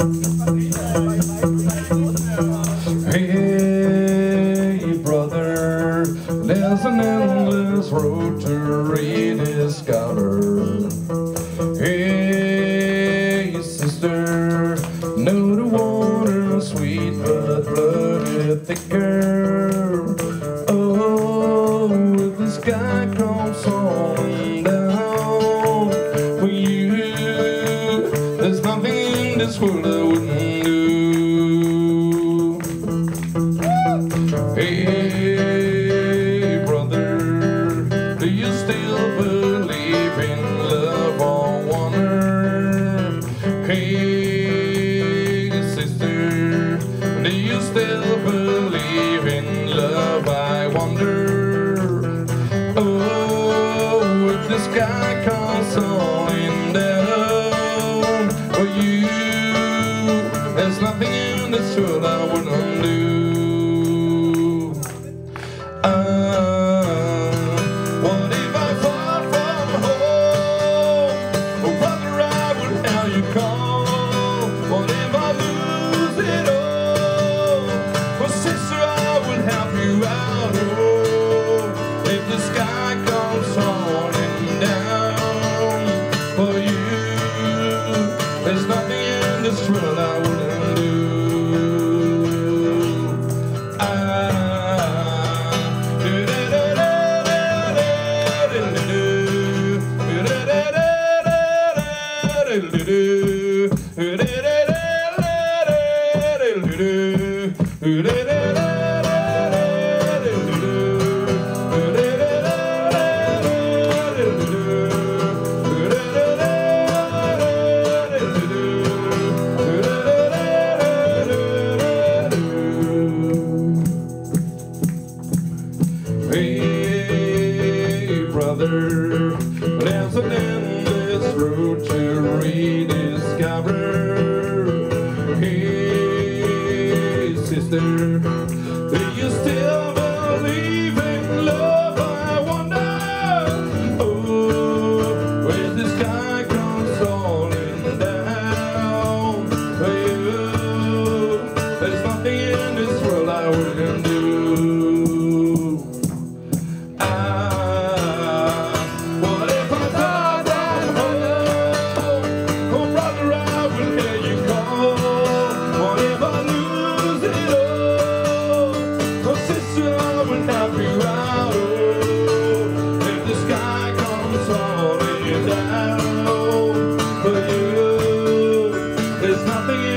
Hey brother, there's an endless road to rediscover. Hey sister, know the water's sweet but blood thicker. Oh, if the sky comes falling down for you, there's nothing in this world I wouldn't do. Hey brother, do you still believe in love or wonder? Hey sister, do you still believe in love, I wonder? Oh, if the sky comes falling down for you, there's nothing in this world I wouldn't do. What if I fall from home? Oh brother, I would have you call. What if I lose it all? Oh sister, I would help you out. Oh, if the sky comes falling down for you, there's nothing in this world I wouldn't do. Hey brother, there's an endless road to rediscover. Hey sister, do you still believe in love, I wonder? Oh, when the sky comes falling down for you, there's nothing in this world I wouldn't do. What if I die from home? Oh brother, I will hear you call. What if I lose it all? Oh sister, I will help you out. Oh, if the sky comes falling down for you, there's nothing